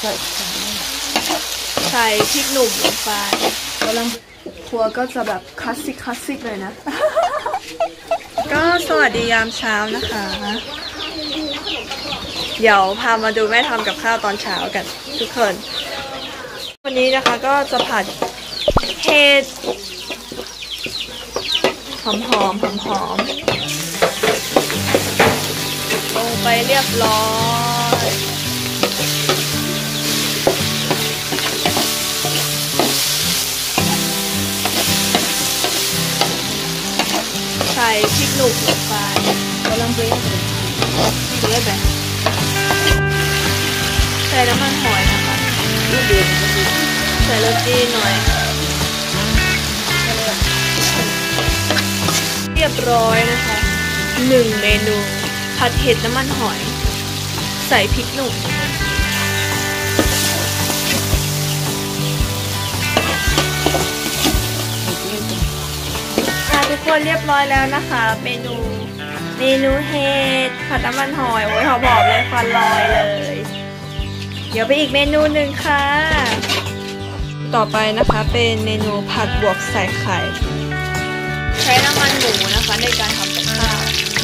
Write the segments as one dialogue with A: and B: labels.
A: ใส่พริกหนุ่มลงไปกำลังครัวก็จะแบบคลาสสิกเลยนะ ก็สวัสดียามเช้านะคะเดี๋ยวพามาดูแม่ทำกับข้าวตอนเช้ากันทุกคนวันนี้นะคะก็จะผัดเห็ดหอมลงไปเรียบร้อยใส่พริกหนุ่มลงไปกำลังเบรกแบบใส่น้ำมันหอยนะคะใส่รสดีหน่อยเรียบร้อยนะคะ1 เมนูผัดเห็ดน้ำมันหอยใส่พริกหนุ่มทุกคนเรียบร้อยแล้วนะคะเมนูเห็ดผัดน้ำมันหอยโอ้ยหอมๆเลยควันลอยเลยเดี๋ยวไปอีกเมนูหนึ่งค่ะต่อไปนะคะเป็นเมนูผัดบวกใส่ไข่ใช้น้ำมันหมูนะคะในการทำกับข้าว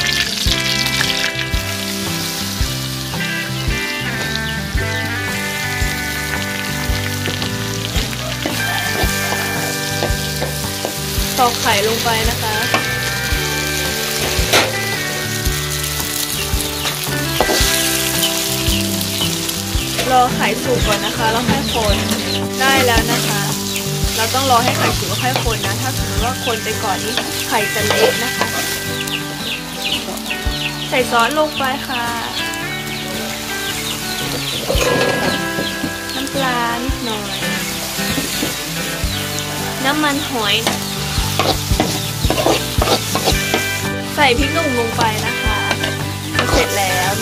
A: ตอกไข่ลงไปนะคะรอไข่สุกก่อนนะคะแล้วค่อยคนได้แล้วนะคะเราต้องรอให้ไข่สุกแล้วค่อยคนนะถ้าสมมติว่าคนไปก่อนนี้ไข่จะเละนะคะใส่ซอสลงไปค่ะน้ำปลานิดหน่อยน้ำมันหอยใส่พริกหนุ่มลงไปนะคะเสร็จแล้ว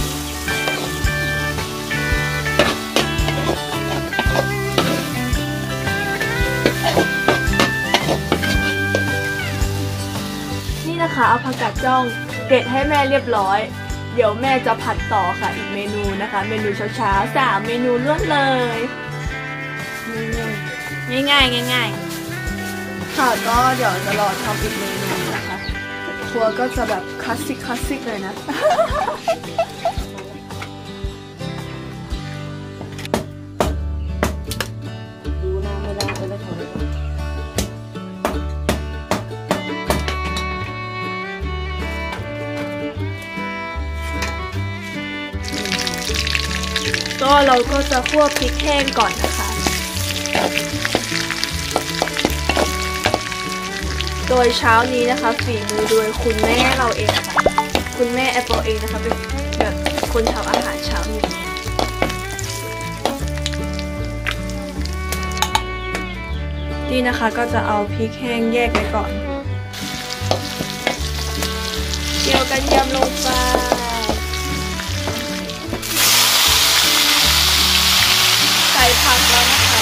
A: นี่นะคะเอาผักกาดจ้องเด็ดให้แม่เรียบร้อยเดี๋ยวแม่จะผัดต่อค่ะอีกเมนูนะคะเมนูเช้า3 เมนูล้วนเลยง่ายค่ะก็เดี๋ยวจะรอทำอีกเมนูนะคะครัวก็จะแบบคลาสสิกเลยนะ
B: ดูหน้าไม่ได้ไปแล้วถอย
A: ก็เราก็จะคั่วพริกแห้งก่อนนะคะโดยเช้านี้นะคะฝีมือโดยคุณแม่เราเองค่ะคุณแม่แอปเปิลเองนะคะเป็นแบบคนทำอาหารเช้าอยู่นี่นะคะก็จะเอาพริกแห้งแยกไว้ก่อนเจียวกระเทียมลงไปใส่ผักแล้วนะคะ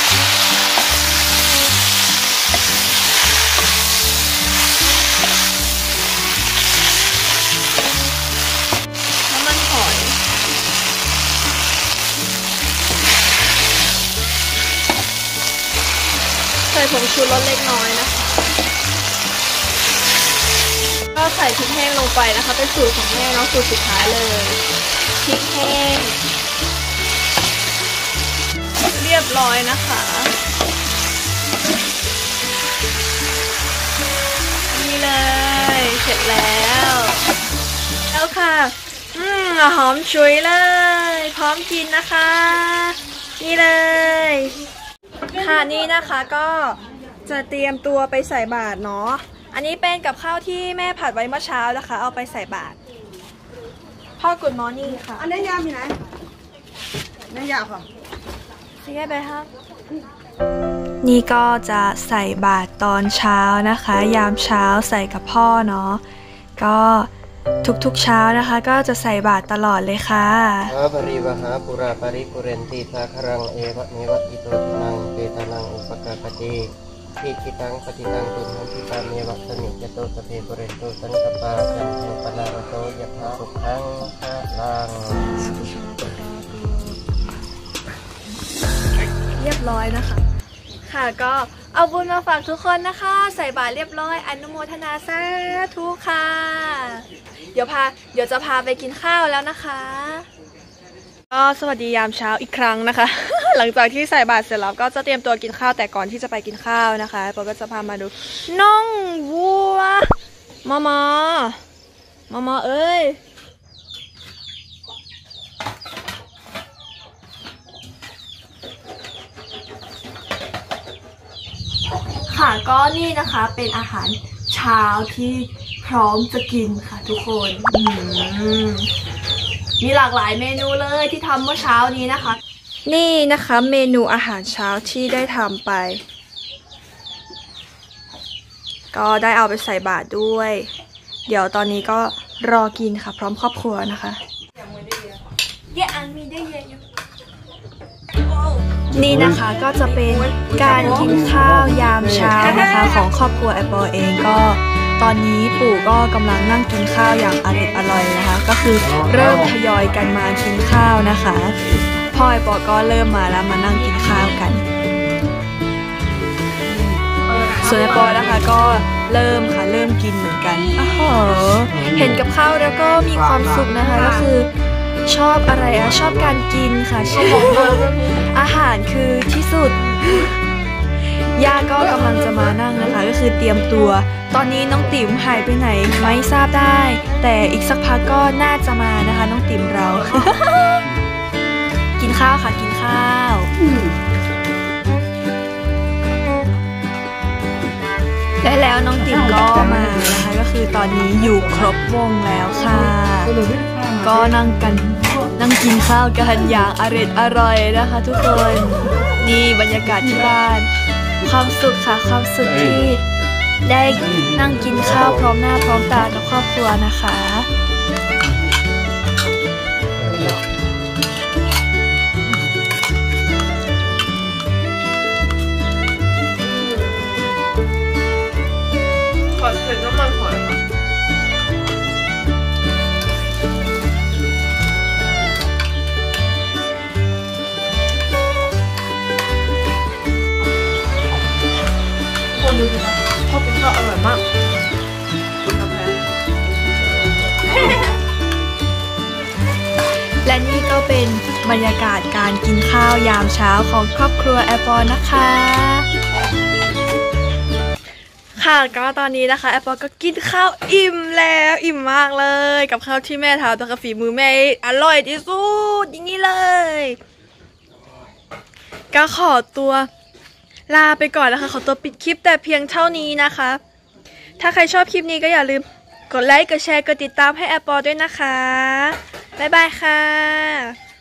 A: ใส่ผงชูรสเล็กน้อยนะคะก็ใส่พริกแห้งลงไปนะคะเป็นสูตรของแม่เนาะสูตรสุดท้ายเลยพริกแห้งเรียบร้อยนะคะนี่เลยเสร็จแล้วค่ะหอมฉุยเลยพร้อมกินนะคะนี่เลยค่ะนี่นะคะก็จะเตรียมตัวไปใส่บาตรเนาะอันนี้เป็นกับข้าวที่แม่ผัดไว้เมื่อเช้านะคะเอาไปใส่บาตรพ่อกุดมอร์นิ่งค่ะ
B: อันนี้ยามีไหนนี่ยาค่ะ
A: นี่ไปครับนี่ก็จะใส่บาตรตอนเช้านะคะยามเช้าใส่กับพ่อเนาะก็ทุกๆเช้านะคะก็จะใส่บาตรตลอดเลยค่ะ
C: ปริวหาปุราปริปุเรนติสาครังเอวะเมวะอิโตทินังเปตานังอุปกาปฏิทิจิตังปฏิตังตุหันติตาเมวะสมิจโตสเพปุเรนโตสังกปาจันโทปนาโตยะถาสุขังคาลัง
A: ร้อยนะคะค่ะก็เอาบุญมาฝากทุกคนนะคะใส่บาตรเรียบร้อยอนุโมทนาสาธุค่ะเดี๋ยวจะพาไปกินข้าวแล้วนะคะก็สวัสดียามเช้าอีกครั้งนะคะ หลังจากที่ใส่บาตรเสร็จแล้วก็จะเตรียมตัวกินข้าวแต่ก่อนที่จะไปกินข้าวนะคะปอก็จะพามาดูน้องวัวมาเอ้ยค่ะก็นี่นะคะเป็นอาหารเช้าที่พร้อมจะกินค่ะทุกคนมีหลากหลายเมนูเลยที่ทำเมื่อเช้านี้นะคะนี่นะคะเมนูอาหารเช้าที่ได้ทำไปก็ได้เอาไปใส่บาตรด้วยเดี๋ยวตอนนี้ก็รอกินค่ะพร้อมครอบครัวนะคะนี่นะคะก็จะเป็นการกินข้าวยามเช้านะคะของครอบครัวแอปเปิลเองก็ตอนนี้ปู่ก็กำลังนั่งกินข้าวอย่างอร่อยนะคะก็คือเริ่มทยอยกันมากินข้าวนะคะพ่อแอปเปิลก็เริ่มมาแล้วมานั่งกินข้าวกันส่วนแอปเปิลนะคะก็เริ่มกินเหมือนกันโอ้โหเห็นกับข้าวแล้วก็มีความสุขนะคะก็คือชอบอะไรชอบการกินค่ะชอบอาหารคือที่สุดย่าก็กำลังจะมานั่งนะคะก็คือเตรียมตัวตอนนี้น้องติ๋มหายไปไหนไม่ทราบได้แต่อีกสักพักก็น่าจะมานะคะน้องติ๋มเรา กินข้าวค่ะกินข้าวและแล้วน้องติ๋มก็มานะคะก็คือตอนนี้อยู่ครบวงแล้วค่ะก็นั่งกินข้าวกันอย่างอร่อยนะคะทุกคนนี่บรรยากาศที่บ้านความสุขค่ะความสุขที่ได้นั่งกินข้าวพร้อมหน้าพร้อมตากับครอบครัวนะคะขอเผ็ดน้ำมันหอยค่ะดูสิคะชอบกินข้าวอร่อยมากและนี่ก็เป็นบรรยากาศการกินข้าวยามเช้าของครอบครัวแอปเปิลนะคะค่ะก็ตอนนี้นะคะแอปเปิลก็กินข้าวอิ่มแล้วอิ่มมากเลยกับข้าวที่แม่ทำแต่กับฝีมือแม่อร่อยที่สุดอย่างนี้เลยก็ขอตัวลาไปก่อนนะคะขอตัวปิดคลิปแต่เพียงเท่านี้นะคะถ้าใครชอบคลิปนี้ก็อย่าลืมกดไลค์กดแชร์กดติดตามให้แอปเปิลด้วยนะคะบ๊ายบายค่ะ